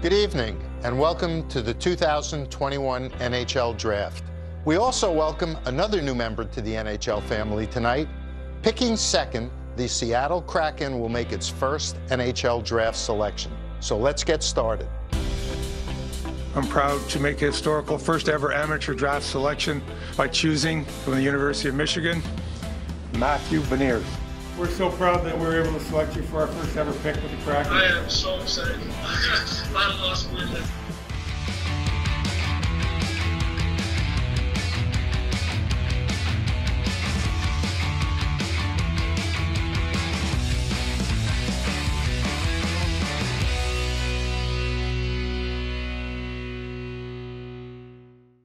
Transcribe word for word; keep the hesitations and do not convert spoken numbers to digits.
Good evening, and welcome to the two thousand twenty-one N H L Draft. We also welcome another new member to the N H L family tonight. Picking second, the Seattle Kraken will make its first N H L Draft selection. So let's get started. I'm proud to make a historical first ever amateur draft selection by choosing from the University of Michigan, Matty Beniers. We're so proud that we were able to select you for our first ever pick with the Kraken. I am so excited. I lost with it.